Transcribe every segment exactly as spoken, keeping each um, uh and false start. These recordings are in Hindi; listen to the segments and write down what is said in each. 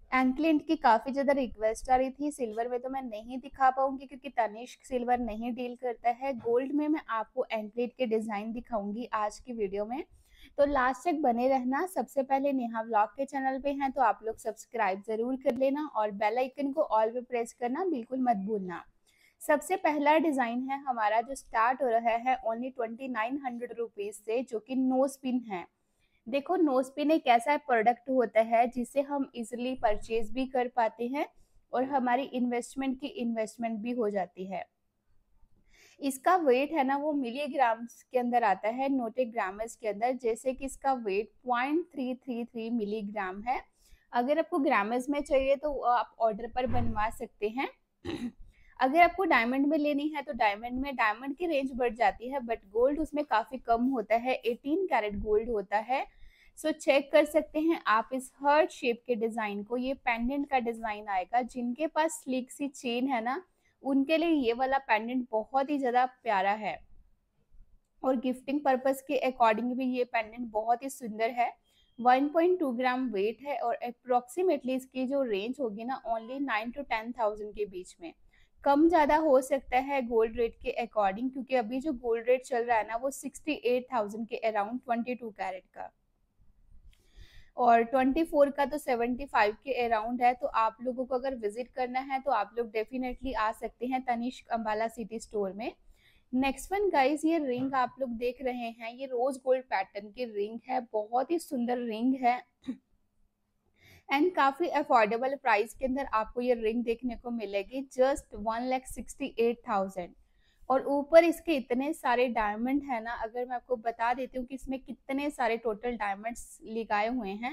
एंकलेट की काफ़ी ज़्यादा रिक्वेस्ट आ रही थी। सिल्वर में तो मैं नहीं दिखा पाऊँगी क्योंकि तनिष्क सिल्वर नहीं डील करता है। गोल्ड में मैं आपको एंकलेट के डिज़ाइन दिखाऊँगी आज की वीडियो में, तो लास्ट तक बने रहना। सबसे पहले नेहा व्लॉग के चैनल पे हैं तो आप लोग सब्सक्राइब ज़रूर कर लेना और बेल आइकन को ऑल पे प्रेस करना बिल्कुल मत भूलना। सबसे पहला डिज़ाइन है हमारा जो स्टार्ट हो रहा है only twenty nine hundred rupees से, जो कि नोज पिन है। देखो, नोजपिन एक ऐसा प्रोडक्ट होता है जिसे हम इजीली परचेज भी कर पाते हैं और हमारी इन्वेस्टमेंट की इन्वेस्टमेंट भी हो जाती है। इसका वेट है ना वो मिलीग्राम्स के अंदर आता है, नोटे ग्रामस के अंदर। जैसे कि इसका weight point three three three milligram है। अगर आपको ग्रामस में चाहिए तो आप ऑर्डर पर बनवा सकते हैं। अगर आपको डायमंड में लेनी है तो डायमंड में डायमंड की रेंज बढ़ जाती है, बट गोल्ड उसमें काफी कम होता है, एटीन कैरेट गोल्ड होता है। सो चेक कर सकते हैं आप इस हर्ट शेप के डिजाइन को। ये पेंडेंट का डिजाइन आएगा। जिनके पास स्लिक सी चेन है ना, उनके लिए ये वाला पेंडेंट बहुत ही ज्यादा प्यारा है और गिफ्टिंग पर्पस के अकॉर्डिंग भी ये पेंडेंट बहुत ही सुंदर है। One point two gram weight है और अप्रोक्सीमेटली इसकी जो रेंज होगी ना only nine to ten thousand के बीच में। कम ज्यादा हो सकता है गोल्ड रेट के अकॉर्डिंग, क्योंकि अभी जो गोल्ड रेट चल रहा है ना वो सिक्सटी एट थाउजेंड के अराउंड ट्वेंटी टू कैरेट का, और ट्वेंटी फोर का तो सेवेंटी फाइव के अराउंड है। तो आप लोगों को अगर विजिट करना है तो आप लोग डेफिनेटली आ सकते हैं तनिष्क अंबाला सिटी स्टोर में। नेक्स्ट वन गाइस, ये रिंग आप लोग देख रहे हैं, ये रोज गोल्ड पैटर्न की रिंग है। बहुत ही सुंदर रिंग है एंड काफी अफोर्डेबल प्राइस के अंदर आपको ये रिंग देखने को मिलेगी, just one lakh sixty eight thousand. और ऊपर इसके इतने सारे डायमंड है ना, अगर मैं आपको बता देती हूँ कि इसमें कितने सारे टोटल डायमंड्स लगाए हुए हैं।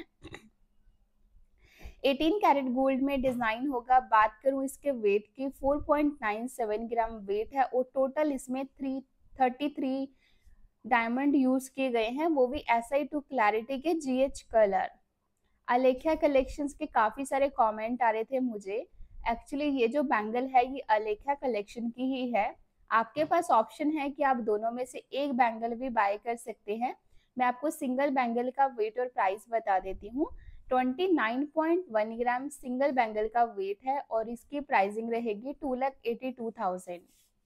एटीन कैरेट गोल्ड में डिजाइन होगा। बात करूं इसके वेट की, four point nine seven gram weight है और टोटल इसमें three thirty three diamond use किए गए हैं, वो भी एस आई टू क्लैरिटी के जीएच कलर। अलेख्या कलेक्शंस के काफी सारे कमेंट आ रहे थे मुझे। एक्चुअली ये जो बैंगल है ये अलेख्या कलेक्शन की ही है। आपके पास ऑप्शन है कि आप दोनों में से एक बैंगल भी बाय कर सकते हैं। मैं आपको सिंगल बैंगल का वेट और प्राइस बता देती हूँ। Twenty nine point one gram single bangle का वेट है और इसकी प्राइसिंग रहेगी two lakh eighty two thousand.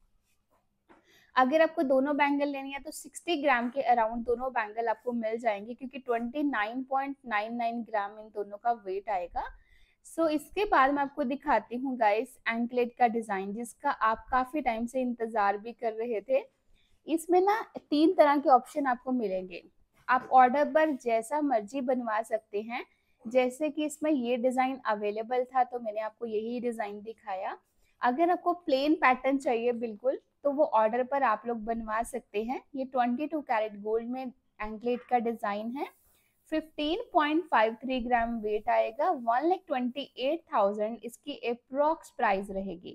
अगर आपको दोनों बैंगल लेनी है तो सिक्सटी ग्राम के अराउंड दोनों बैंगल आपको मिल जाएंगे, क्योंकि twenty nine point nine nine gram इन दोनों का वेट आएगा। सो so, इसके बाद मैं आपको दिखाती हूँ गाइस एंकलेट का डिजाइन, जिसका आप काफी टाइम से इंतजार भी कर रहे थे। इसमें ना तीन तरह के ऑप्शन आपको मिलेंगे। आप ऑर्डर पर जैसा मर्जी बनवा सकते हैं। जैसे कि इसमें ये डिजाइन अवेलेबल था तो मैंने आपको यही डिजाइन दिखाया। अगर आपको प्लेन पैटर्न चाहिए बिल्कुल, तो वो ऑर्डर पर आप लोग बनवा सकते हैं। ये ट्वेंटी टू कैरेट गोल्ड में एंकलेट का डिजाइन है। Fifteen point five three gram weight आएगा। One lakh twenty eight thousand इसकी अप्रोक्स प्राइस रहेगी।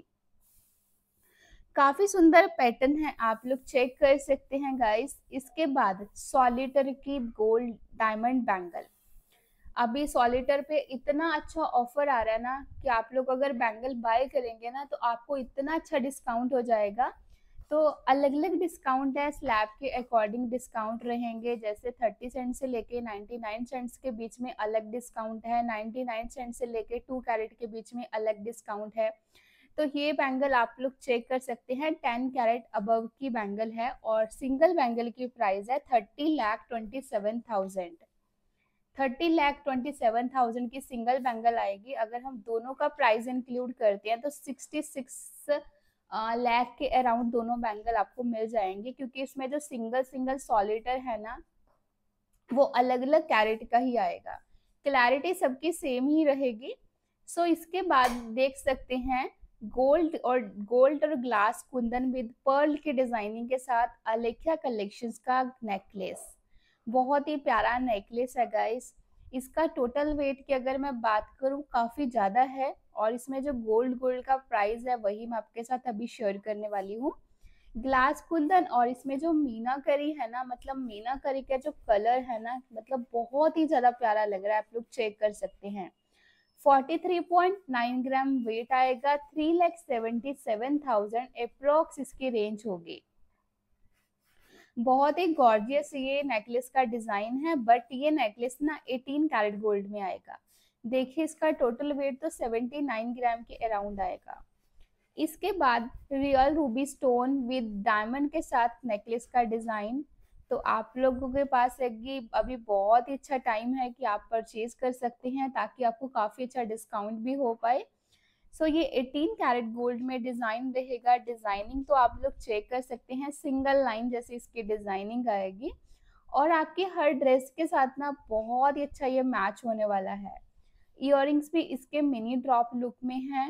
काफी सुंदर पैटर्न है, आप लोग चेक कर सकते हैं गाइस। इसके बाद सॉलिटर की गोल्ड डायमंड बैंगल। अभी सॉलिटर पे इतना अच्छा ऑफर आ रहा है ना कि आप लोग अगर बैंगल बाय करेंगे ना तो आपको इतना अच्छा डिस्काउंट हो जाएगा। तो अलग अलग डिस्काउंट है, स्लैब के अकॉर्डिंग डिस्काउंट रहेंगे। जैसे थर्टी सेंट से लेके नाइन्टी नाइन सेंट्स के बीच में अलग डिस्काउंट है, नाइन्टी नाइन सेंट से लेके टू कैरेट के बीच में अलग डिस्काउंट है। तो ये बैंगल आप लोग चेक कर सकते हैं, टेन कैरेट अबव की बैंगल है और सिंगल बैंगल की प्राइस है thirty lakh twenty seven thousand. Thirty lakh twenty seven thousand की सिंगल बैंगल आएगी। अगर हम दोनों का प्राइस इंक्लूड करते हैं तो सिक्सटी सिक्स लाख के अराउंड दोनों बैंगल आपको मिल जाएंगे, क्योंकि इसमें जो सिंगल सिंगल सॉलिटर है ना वो अलग अलग कैरेट का ही आएगा। क्लैरिटी सबकी सेम ही रहेगी। सो so, इसके बाद देख सकते हैं गोल्ड और गोल्ड और ग्लास कुंदन विद पर्ल के डिजाइनिंग के साथ अलेख्या कलेक्शंस का नेकलेस। बहुत ही प्यारा नेकलेस है गाइस। इसका टोटल वेट की अगर मैं बात करूं काफी ज्यादा है और इसमें जो गोल्ड गोल्ड का प्राइस है वही मैं आपके साथ अभी शेयर करने वाली हूँ। ग्लास कुंदन और इसमें जो मीनाकरी है ना, मतलब मीनाकरी का जो कलर है ना, मतलब बहुत ही ज्यादा प्यारा लग रहा है। आप लोग चेक कर सकते हैं। Forty three point nine gram weight आएगा। Three lakh seventy seven thousand approx इसकी रेंज होगी। बहुत ही गॉर्जियस ये नेकलेस का डिजाइन है, बट ये नेकलेस ना एटीन कैरेट गोल्ड में आएगा। देखिए इसका टोटल वेट तो सेवेंटी नाइन ग्राम के अराउंड आएगा। इसके बाद real ruby stone with diamond के साथ नेकलेस का डिजाइन। तो आप लोगों के पास है अभी बहुत ही अच्छा टाइम है कि आप परचेज कर सकते हैं ताकि आपको काफी अच्छा डिस्काउंट भी हो पाए। सो so, ये एटीन कैरेट गोल्ड में डिजाइन रहेगा। डिजाइनिंग तो आप लोग चेक कर सकते हैं, सिंगल लाइन जैसे इसकी डिजाइनिंग आएगी और आपकी हर ड्रेस के साथ ना बहुत ही अच्छा ये मैच होने वाला है। इयररिंग्स भी इसके मिनी ड्रॉप लुक में है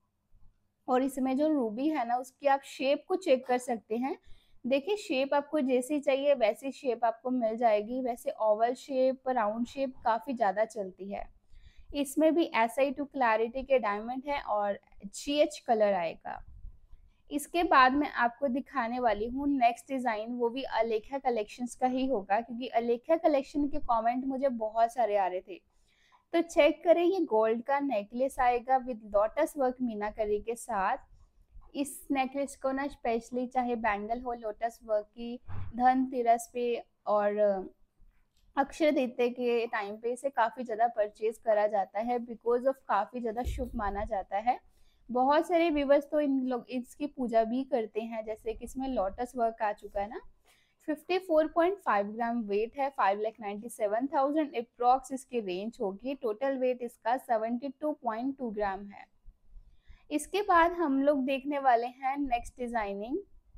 और इसमें जो रूबी है ना उसकी आप शेप को चेक कर सकते हैं। देखिए शेप आपको जैसी चाहिए वैसी शेप आपको मिल जाएगी। वैसे ओवल शेप, राउंड शेप काफी ज्यादा चलती है। इसमें भी एस आई टू क्लैरिटी के डायमंड है और जी एच कलर आएगा। इसके बाद मैं आपको दिखाने वाली हूँ नेक्स्ट डिजाइन, वो भी अलेख्या कलेक्शंस का ही होगा क्योंकि अलेख्या कलेक्शन के कमेंट मुझे बहुत सारे आ रहे थे। तो चेक करें, ये गोल्ड का नेकलेस आएगा विद लोटस वर्क मीनाकरी के साथ। इस नेकलेस को ना स्पेशली चाहे बैंगल हो लोटस वर्क की, धनतेरस पे और अक्षय तृतीया के टाइम पे इसे काफ़ी ज़्यादा परचेज करा जाता है बिकॉज ऑफ काफ़ी ज़्यादा शुभ माना जाता है। बहुत सारे व्यूवर्स तो इन लोग इसकी पूजा भी करते हैं, जैसे कि इसमें लोटस वर्क आ चुका है ना। Fifty four point five gram weight है, five lakh ninety seven thousand approx इसकी रेंज होगी। टोटल वेट इसका seventy two point two gram है। इसके बाद हम लोग देखने वाले हैं नेक्स्ट डिजाइनिंग।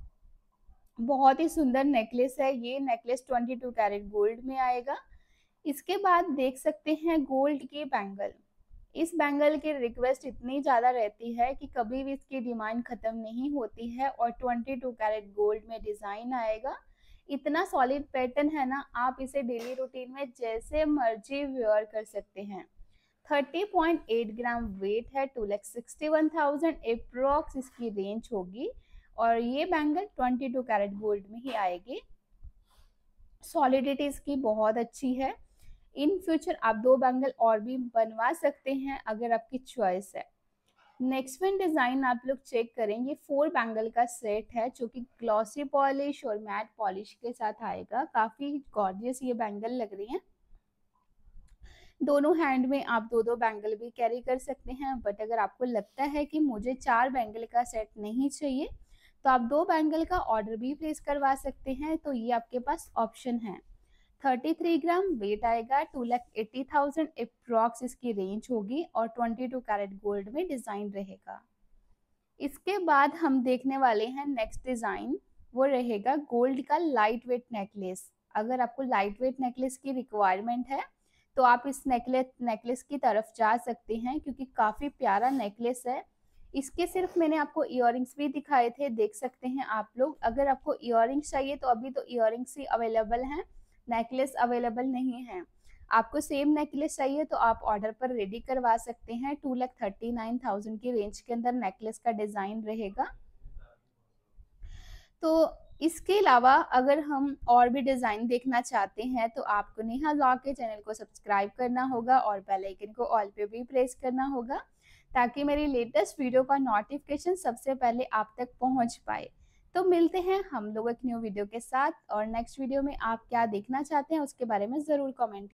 बहुत ही सुंदर नेकलेस है ये। Necklace twenty two carat gold में आएगा। इसके बाद देख सकते हैं गोल्ड के बैंगल। इस बैंगल की रिक्वेस्ट इतनी ज़्यादा रहती है कि कभी भी इसकी डिमांड ख़त्म नहीं होती है और ट्वेंटी टू कैरेट गोल्ड में डिज़ाइन आएगा। इतना सॉलिड पैटर्न है ना, आप इसे डेली रूटीन में जैसे मर्जी वेयर कर सकते हैं। Thirty point eight gram weight है, two lakh sixty one thousand approx इसकी रेंज होगी और ये bangle twenty two carat gold में ही आएगी। सॉलिडिटी इसकी बहुत अच्छी है। इन फ्यूचर आप दो बैंगल और भी बनवा सकते हैं अगर आपकी चॉइस है। नेक्स्ट वन डिजाइन आप लोग चेक करें, ये फोर बैंगल का सेट है जो कि ग्लॉसी पॉलिश और मैट पॉलिश के साथ आएगा। काफी गॉर्जियस ये बैंगल लग रही हैं। दोनों हैंड में आप दो दो बैंगल भी कैरी कर सकते हैं, बट अगर आपको लगता है कि मुझे चार बैंगल का सेट नहीं चाहिए तो आप दो बैंगल का ऑर्डर भी प्लेस करवा सकते हैं। तो ये आपके पास ऑप्शन है। थर्टी थ्री ग्राम वेट आएगा, two lakh eighty thousand approx इसकी रेंज होगी और ट्वेंटी टू कैरेट गोल्ड में डिजाइन रहेगा। इसके बाद हम देखने वाले हैं नेक्स्ट डिजाइन, वो रहेगा गोल्ड का लाइट वेट नेकलेस। अगर आपको लाइट वेट नेकलेस की रिक्वायरमेंट है तो आप इस नेकलेस नेकलेस की तरफ जा सकते हैं क्योंकि काफी प्यारा नेकलेस है। इसके सिर्फ मैंने आपको इयररिंग्स भी दिखाए थे, देख सकते हैं आप लोग। अगर आपको इयररिंग्स चाहिए तो अभी तो इयररिंग्स ही अवेलेबल हैं, नेकलेस अवेलेबल नहीं है। आपको सेम नेकलेस चाहिए तो आप ऑर्डर पर रेडी करवा सकते हैं। Two lakh thirty nine thousand की रेंज के अंदर नेकलेस का डिजाइन रहेगा। तो इसके अलावा अगर हम और भी डिजाइन देखना चाहते हैं तो आपको नेहा व्लॉग के चैनल को सब्सक्राइब करना होगा और बेल आइकन को ऑल पे भी प्रेस करना होगा ताकि मेरी लेटेस्ट वीडियो का नोटिफिकेशन सबसे पहले आप तक पहुंच पाए। तो मिलते हैं हम लोग एक न्यू वीडियो के साथ और नेक्स्ट वीडियो में आप क्या देखना चाहते हैं उसके बारे में ज़रूर कमेंट